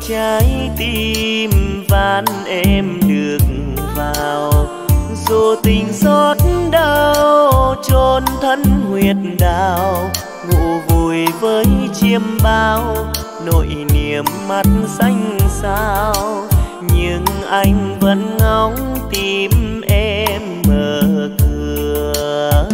trái tim van em được vào, dù tình xót đau chôn thân huyệt đào, ngủ vùi với chiêm bao nỗi niềm mắt xanh xao. Nhưng anh vẫn ngóng tìm em mở cửa,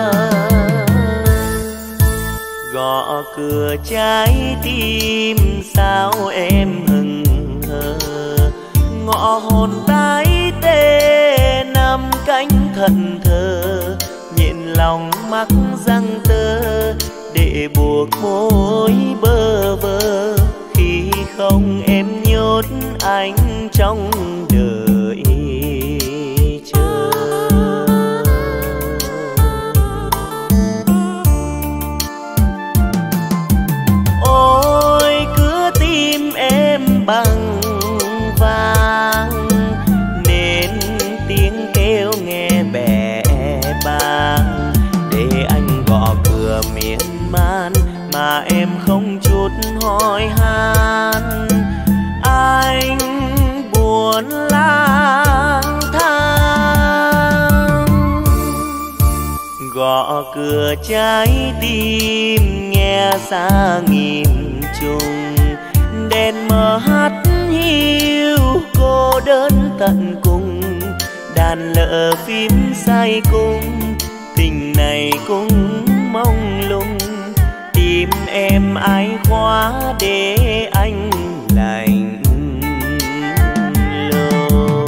gõ cửa trái tim sao em hững hờ, ngõ hồn tái tê nằm cánh thẫn thờ, nhịn lòng mắc răng tơ để buộc môi bơ vơ, khi không em nhốt anh trong đời chờ. Ôi cứ tim em bằng vàng, nên tiếng kêu nghe bẽ bàng, để anh gõ cửa miên man mà em không chút hỏi han. Anh buồn lang thang, gõ cửa trái tim nghe xa nghìn trùng, đèn mờ hắt hiu cô đơn tận cùng, đàn lợ phím say cung, tình này cũng mông lung, tìm em ai khóa để anh lạnh lùng.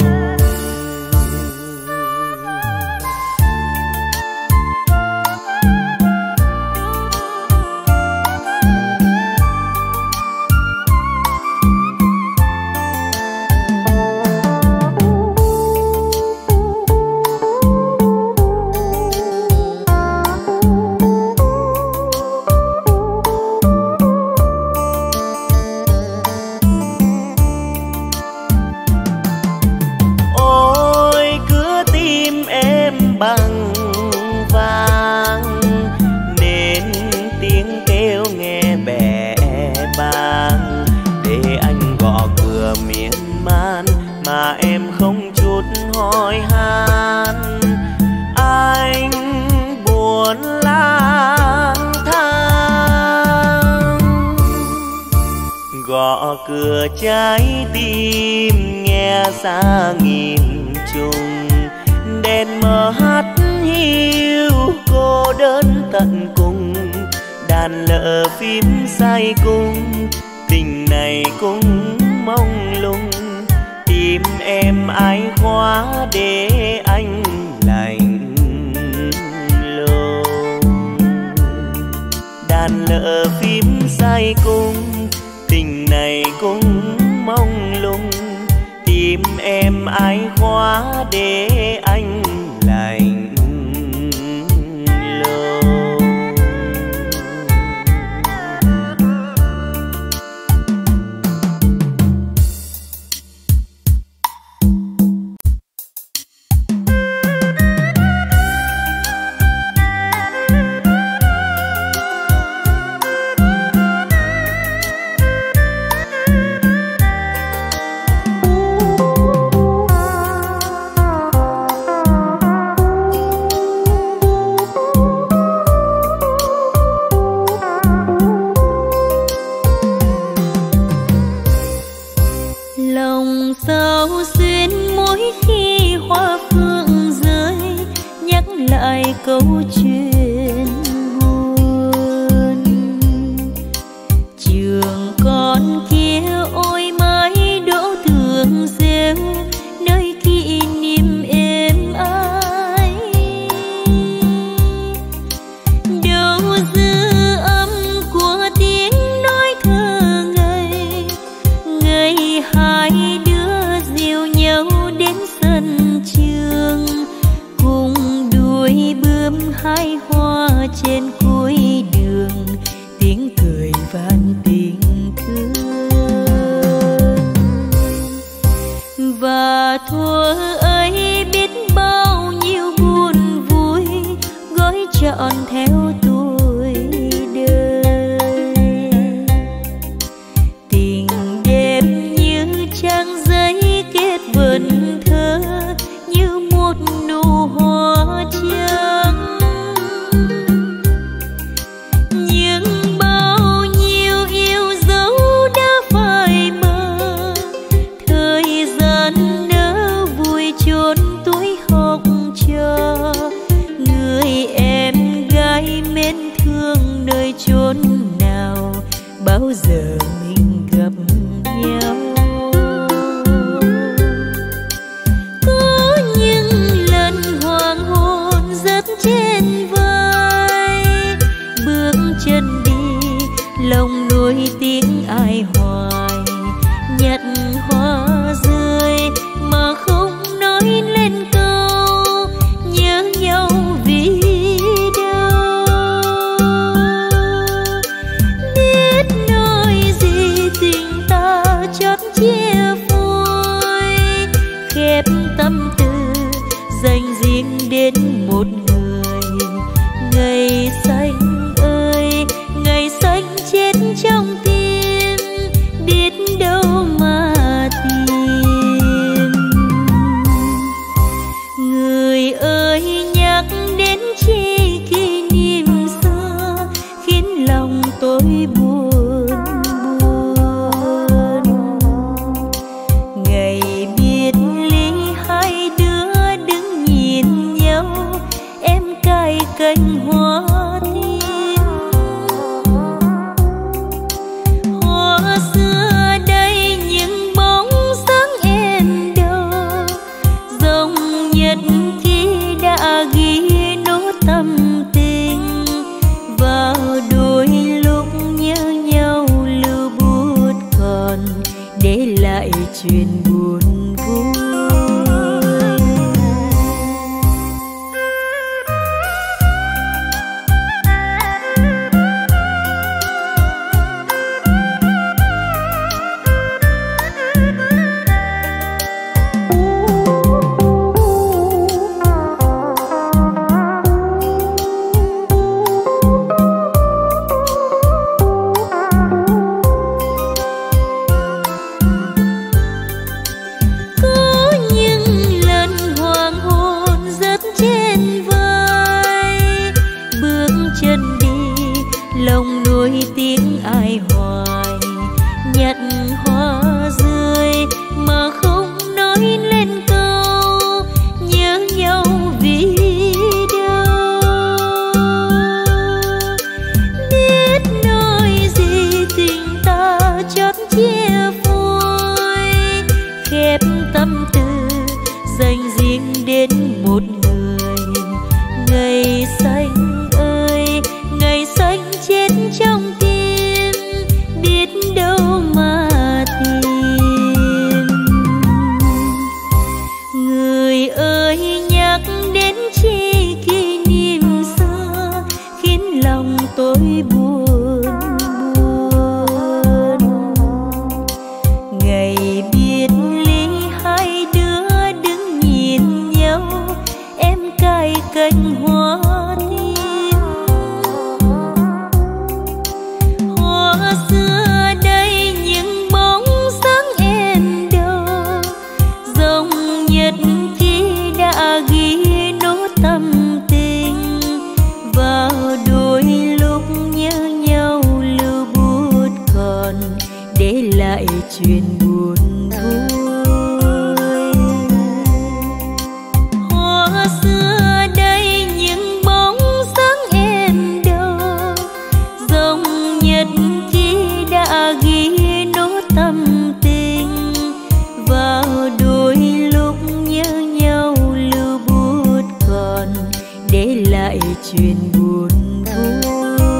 Bằng vàng nên tiếng kêu nghe bẽ bàng, để anh gõ cửa miên man mà em không chút hỏi han. Anh buồn lang thang, gõ cửa trái tim nghe xa nghìn trùng, đèn mờ hắt hiu cô đơn tận cùng, đàn lợ phím say cung, tình này cũng mông lung, tìm em ai khóa để anh lạnh lùng. Đàn lợ phím say cung, tình này cũng mông lung, tìm em ai khóa để anh lạnh lùng. Câu chuyện buồn trường con kia ôi mái đỗ tường rêu, nơi kỷ niệm êm ái đâu dư âm của tiếng nói thơ ngây, ngày hai đứa dìu nhau đến sân trường cùng đuổi bướm hai hoa trên cuối đường, tiếng cười van tình thương. Và thuở ấy biết bao nhiêu buồn vui gói trọn theo tuổi đời, tình đêm chia phôi, khép tâm tư dành riêng đến một người. Ngày xanh ơi, ngày xanh chết trong tim, biết đâu mà tìm. Người ơi nhắc đến chi kỷ niệm xưa, khiến lòng tôi buồn buồn. Ngày biệt ly hai đứa đứng nhìn nhau, em cài cành hoa tím. Hoa xưa đây những bóng sáng em đâu, dòng nhật ký đã ghi nốt tâm tình. Vào đôi lúc nhớ nhau lưu bút còn để lại chuyện buồn vui. Lòng nuối tiếng ai hoài, nhặt hoa rơi mà không nói lên câu nhớ nhau vì đâu. Biết nói gì tình ta chót chia phôi, khép tâm tư dành riêng đến một người. Ngày xanh ơi, ngày xanh chết trong tim, biết đâu mà tìm. Người ơi nhắc đến chi kỷ niệm xưa, khiến lòng tôi buồn buồn. Ngày biệt ly hai đứa đứng nhìn nhau, em cài cành hoa tím. Hoa xưa đây những bóng sáng em đâu, dòng nhật ký đã ghi nốt tâm tình. Vào đôi lúc nhớ nhau lưu bút còn để lại chuyện buồn vui. Hoa xưa đây những bóng sáng em đâu, dòng nhật ký đã ghi nốt tâm tình. Vào đôi lúc nhớ nhau lưu bút còn để lại chuyện buồn vui.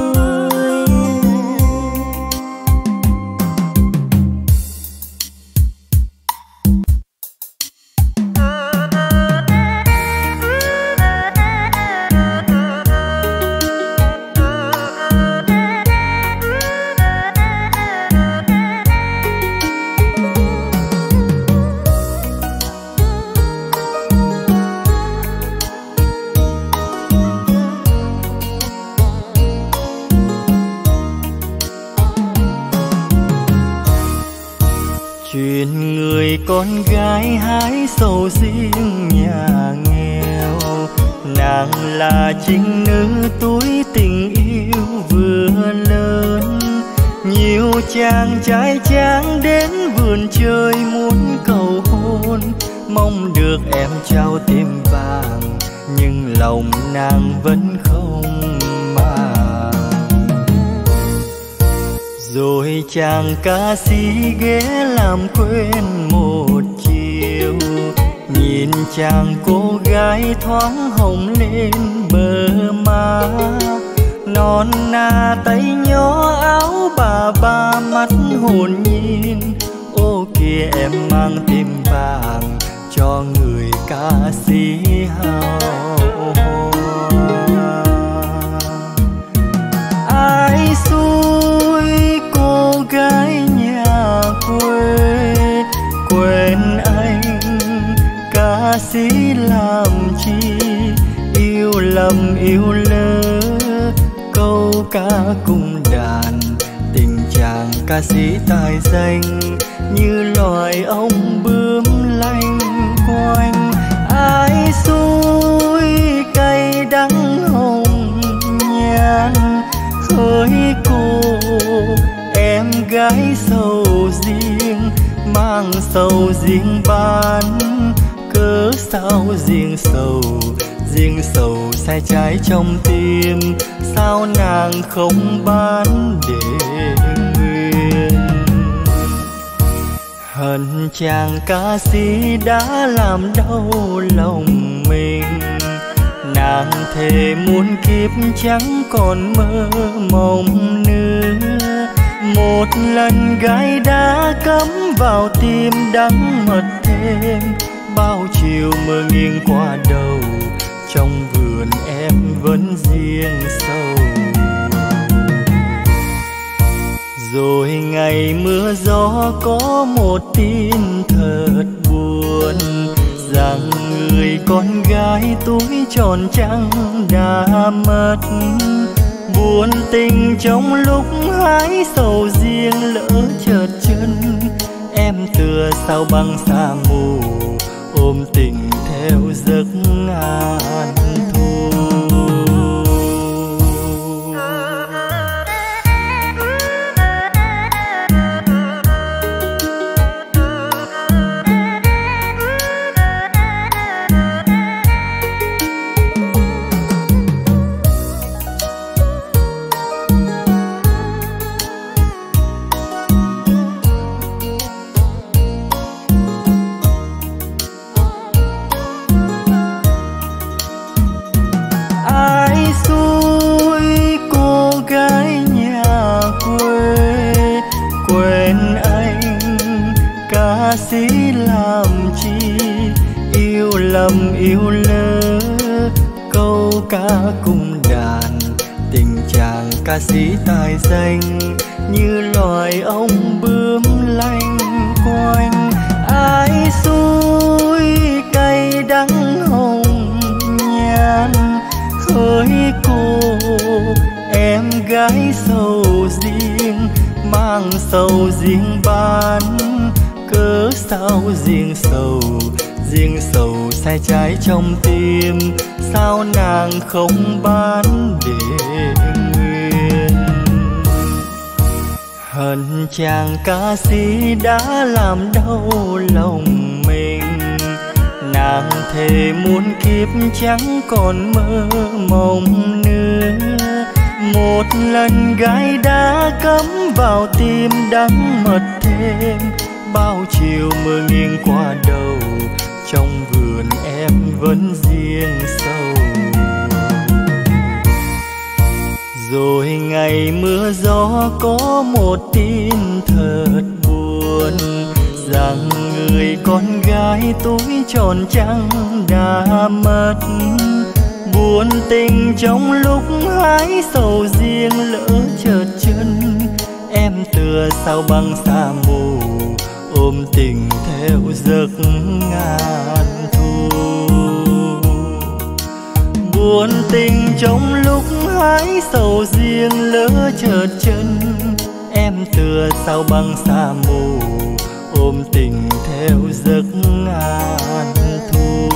Chuyện người con gái hái sầu riêng nhà nghèo, nàng là trinh nữ tuổi tình yêu vừa lớn. Nhiều chàng trai tráng đến vườn chơi muốn cầu hôn, mong được em trao tim vàng nhưng lòng nàng vẫn không màng. Rồi chàng ca sĩ ghé làm quên một chiều, nhìn chàng cô gái thoáng hồng lên bờ má. Non na tay nhỏ áo bà mắt hồn nhiên, ô kìa em mang tim vàng cho người ca sĩ hào hoa. Ai xui cô gái nhà quê, quên anh ca sĩ làm chi, yêu lầm yêu lỡ câu ca cung đàn. Tình chàng ca sĩ tài danh như loài ong bướm lanh quanh. Ai xui cay đắng hồng nhan hỡi cô, em gái sầu riêng mang sầu riêng bán. Cớ sao riêng sầu sai trái trong tim, sao nàng không bán để nguyên. Hận chàng ca sĩ đã làm đau lòng mình, nàng thề muôn kiếp chẳng còn mơ mộng nữa. Một lần gái đã cắm vào tim đắng mật thêm, bao chiều mơ nghiêng qua đầu, trong vườn em vẫn riêng sầu. Rồi ngày mưa gió có một tin thật buồn, rằng người con gái tuổi tròn trăng đã mất. Buồn tình trong lúc hái sầu riêng lỡ chợt chân, em tựa sao băng xa mù ôm tình theo giấc an thu. Sĩ làm chi yêu lầm yêu lỡ câu ca cung đàn. Tình chàng ca sĩ tài danh như loài ong bướm lanh quanh. Ai xui cay đắng hồng nhan hỡi cô, em gái sầu riêng mang sầu riêng bán. Cớ sao riêng sầu sai trái trong tim, sao nàng không bán để nguyên. Hận chàng ca sĩ đã làm đau lòng mình, nàng thề muôn kiếp chẳng còn mơ mộng nữa. Một lần gái đã cắm vào tim đắng mật thêm, bao chiều mưa nghiêng qua đầu, trong vườn em vẫn riêng sầu. Rồi ngày mưa gió có một tin thật buồn, rằng người con gái tuổi tròn trăng đã mất. Buồn tình trong lúc hái sầu riêng lỡ chợt chân, em tựa sao băng xa mù ôm tình theo giấc ngàn thu. Buồn tình trong lúc hái sầu riêng lỡ chợt chân, em tựa sao băng xa mù ôm tình theo giấc ngàn thu.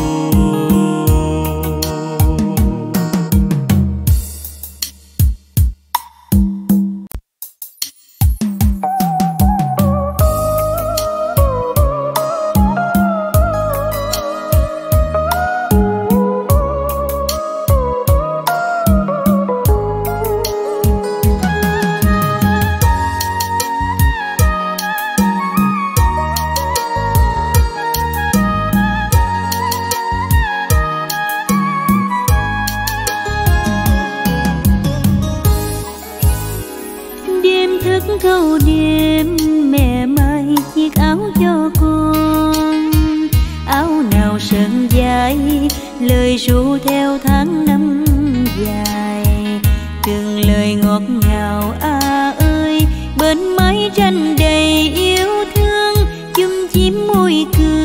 Thâu đêm mẹ may chiếc áo cho con, áo nào sờn dài lời ru theo tháng năm dài. Từng lời ngọt ngào ơi, bên mái tranh đầy yêu thương, chum chím môi cười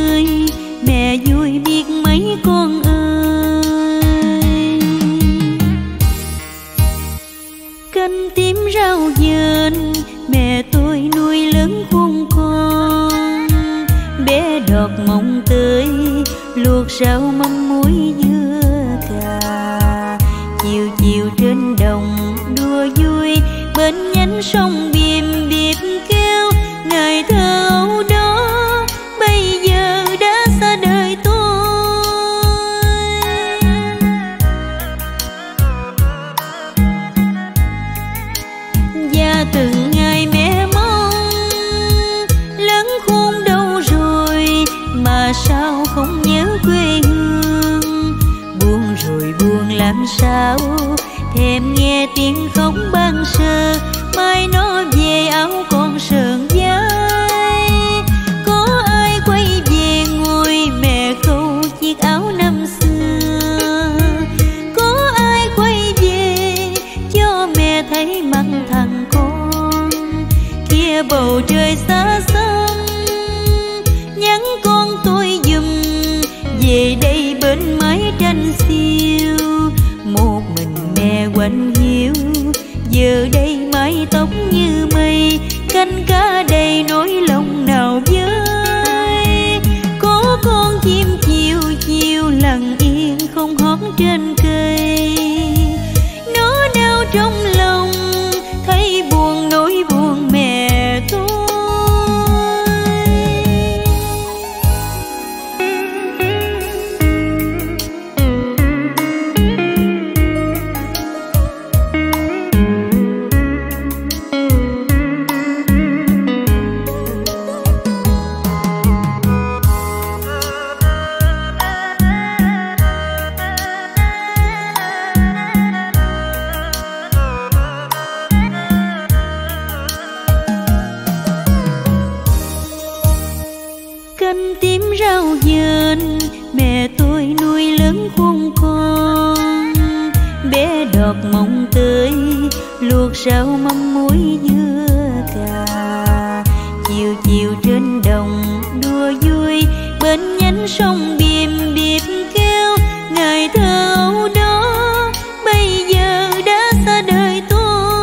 rau mắm muối dưa cà. Chiều chiều trên đồng đùa vui, bên nhánh sông biềm biệp kêu. Ngày thơ ấu đó bây giờ đã xa đời tôi. Và từng ngày mẹ mong lớn khôn đâu rồi, mà sao không nhớ quê hương. Buồn rồi buồn làm sao, thèm nghe tiếng khóc ban sơ. Mai nó về áo con sờn vai, có ai quay về ngồi mẹ khâu chiếc áo năm xưa. Có ai quay về cho mẹ thấy mặt thằng con. Kia bầu trời xa xăm nhắn con tôi giùm, về đây bên mái tranh xiêu. Một mình mẹ quạnh hiu, giờ đây mái tóc như mây. Canh cá đầy nỗi lòng nào với. Có con chim chiều chiều lặng yên không hót trên cây. Nó đau trong lòng thấy buồn nỗi buồn mẹ tôi. Canh tím rau dền mẹ tôi nuôi lớn khôn con. Bé đọt mồng tươi luộc rau mắm muối dưa cà. Chiều chiều trên đồng đùa vui, bên nhánh sông biềm biệp kêu. Ngày thơ ấu đó bây giờ đã xa đời tôi.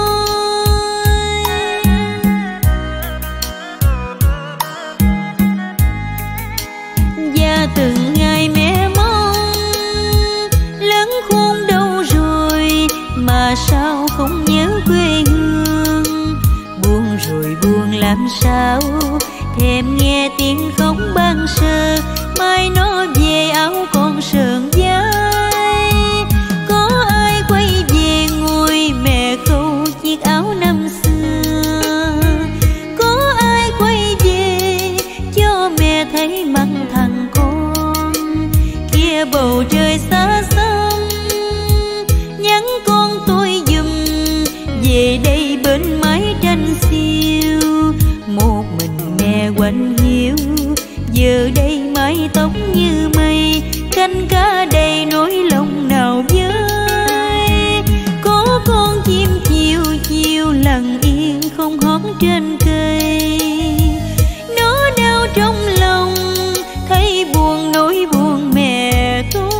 Và từng ngày mẹ mong lớn khôn đâu rồi, mà sao không nhớ quê hương. Buồn rồi buồn làm sao, thèm nghe tiếng khóc ban sơ. Mai nó về áo con sờn vai, có ai quay về ngồi mẹ khâu chiếc áo năm xưa. Có ai quay về cho mẹ thấy mặt thằng con. Kia bầu trời xa xăm nhắn con tôi giùm, về đây bên mái tranh xiêu. Một mình mẹ quạnh hiu, giờ đây mái tóc như mây. Canh cá đầy nỗi lòng nào với. Có con chim chiều chiều lặng yên không hót trên cây. Nó đau trong lòng thấy buồn nỗi buồn mẹ tôi.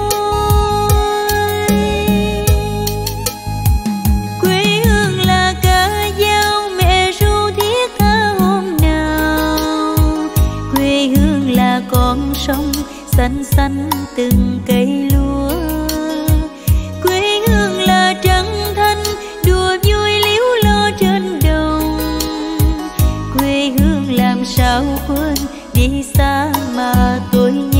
Quê hương là ca dao mẹ ru thiết tha hôm nào. Quê hương là con sông xanh xanh từng cây lúa. Quê hương là trăng thanh đùa vui líu lo trên đồng. Quê hương làm sao quên đi xa mà tôi